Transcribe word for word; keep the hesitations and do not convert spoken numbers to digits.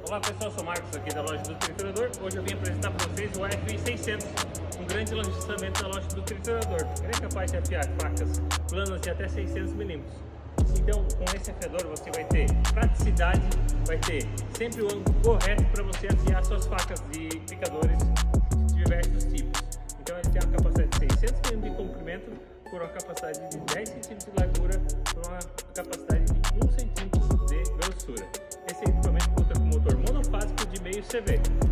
Olá pessoal, sou o Marcos aqui da loja do Triturador. Hoje eu vim apresentar para vocês o F I seiscentos, um grande lançamento da loja do Triturador. Ele é capaz de afiar facas planas de até seiscentos milímetros. Então, com esse afiador você vai ter praticidade, vai ter sempre o ângulo correto para você afiar suas facas de picadores de diversos tipos. Então ele tem uma capacidade de seiscentos milímetros de comprimento por uma capacidade de dez centímetros de largura por uma capacidade de um centímetro de grossura. Esse equipamento conta com motor monofásico de meio C V.